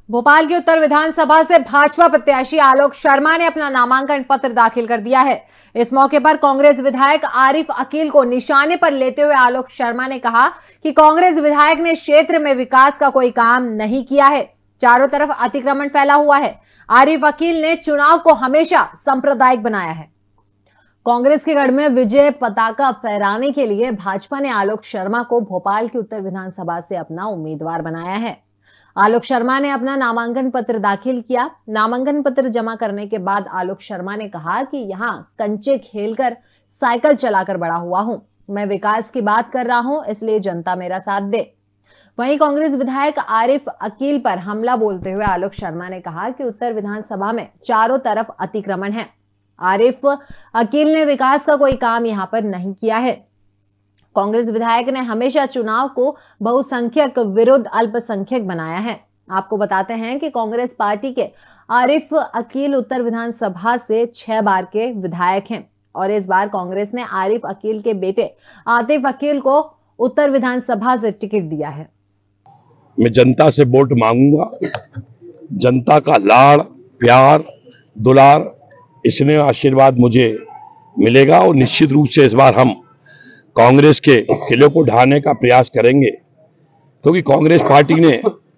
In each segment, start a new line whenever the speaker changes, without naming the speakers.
भोपाल की उत्तर विधानसभा से भाजपा प्रत्याशी आलोक शर्मा ने अपना नामांकन पत्र दाखिल कर दिया है। इस मौके पर कांग्रेस विधायक आरिफ अकील को निशाने पर लेते हुए आलोक शर्मा ने कहा कि कांग्रेस विधायक ने क्षेत्र में विकास का कोई काम नहीं किया है, चारों तरफ अतिक्रमण फैला हुआ है। आरिफ अकील ने चुनाव को हमेशा सांप्रदायिक बनाया है। कांग्रेस के गढ़ में विजय पताका फहराने के लिए भाजपा ने आलोक शर्मा को भोपाल की उत्तर विधानसभा से अपना उम्मीदवार बनाया है। आलोक शर्मा ने अपना नामांकन पत्र दाखिल किया। नामांकन पत्र जमा करने के बाद आलोक शर्मा ने कहा कि यहां कंचे खेलकर साइकिल चलाकर बड़ा हुआ हूं, मैं विकास की बात कर रहा हूं, इसलिए जनता मेरा साथ दे। वहीं कांग्रेस विधायक आरिफ अकील पर हमला बोलते हुए आलोक शर्मा ने कहा कि उत्तर विधानसभा में चारों तरफ अतिक्रमण है। आरिफ अकील ने विकास का कोई काम यहां पर नहीं किया है। कांग्रेस विधायक ने हमेशा चुनाव को बहुसंख्यक विरुद्ध अल्पसंख्यक बनाया है। आपको बताते हैं कि कांग्रेस पार्टी के आरिफ अकील उत्तर विधानसभा से 6 बार के विधायक हैं और इस बार कांग्रेस ने आरिफ अकील के बेटे आतिफ अकील को उत्तर विधानसभा से टिकट दिया है।
मैं जनता से वोट मांगूंगा। जनता का लाड़, प्यार, दुलार, स्नेह, आशीर्वाद मुझे मिलेगा और निश्चित रूप से इस बार हम कांग्रेस के किले को ढाने का प्रयास करेंगे, क्योंकि कांग्रेस पार्टी ने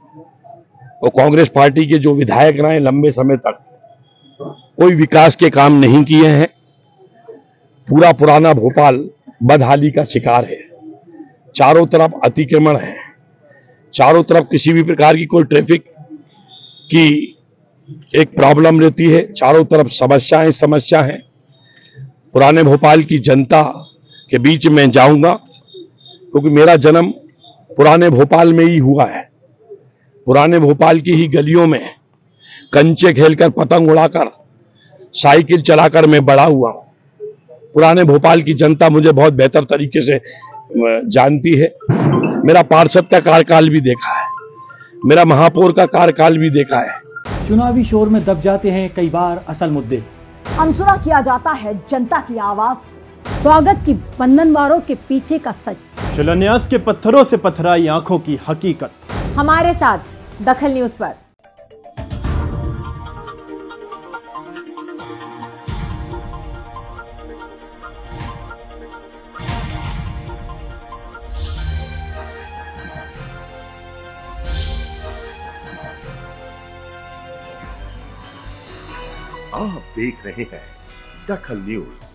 और कांग्रेस पार्टी के जो विधायक रहे लंबे समय तक कोई विकास के काम नहीं किए हैं। पूरा पुराना भोपाल बदहाली का शिकार है। चारों तरफ अतिक्रमण है, चारों तरफ किसी भी प्रकार की कोई ट्रैफिक की एक प्रॉब्लम रहती है, चारों तरफ समस्या है। पुराने भोपाल की जनता के बीच में जाऊंगा, क्योंकि मेरा जन्म पुराने भोपाल में ही हुआ है। पुराने भोपाल की ही गलियों में कंचे खेलकर, पतंग उड़ाकर, साइकिल चलाकर मैं बड़ा हुआ हूं। पुराने भोपाल की जनता मुझे बहुत बेहतर तरीके से जानती है। मेरा पार्षद का कार्यकाल भी देखा है, मेरा महापौर का कार्यकाल भी देखा है।
चुनावी शोर में दब जाते हैं कई बार असल मुद्दे।
अनसुना किया जाता है जनता की आवाज। स्वागत की बंधनवारों के पीछे का सच,
शिलान्यास के पत्थरों से पथराई आंखों की हकीकत।
हमारे साथ दखल न्यूज पर।
आप देख रहे हैं दखल न्यूज।